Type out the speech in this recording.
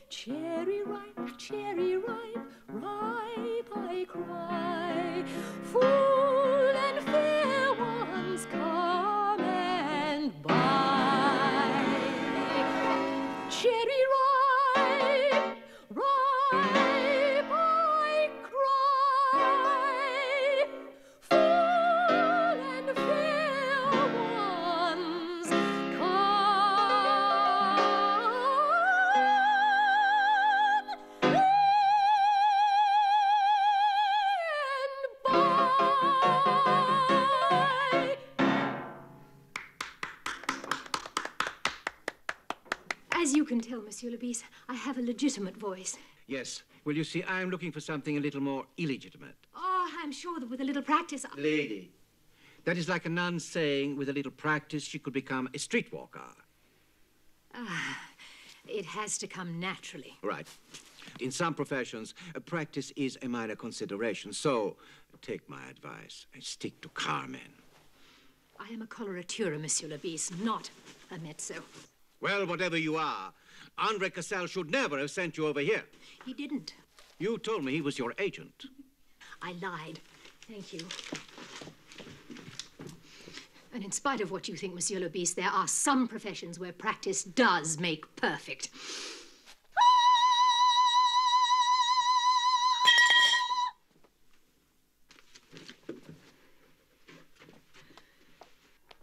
Cherry ripe, ripe I cry. Full and fair ones come and buy. Cherry ripe, ripe I cry. Full and fair ones As you can tell, Monsieur Lebis, I have a legitimate voice. Yes. Well, you see, I'm looking for something a little more illegitimate. Oh, I'm sure that with a little practice... Lady, that is like a nun saying with a little practice she could become a streetwalker. It has to come naturally. Right. In some professions, practice is a minor consideration. So, take my advice and stick to Carmen. I am a coloratura, Monsieur Lebis, not a mezzo. Well, whatever you are, Andre Cassel should never have sent you over here. He didn't. You told me he was your agent. I lied. Thank you. And in spite of what you think, Monsieur Lebis, there are some professions where practice does make perfect.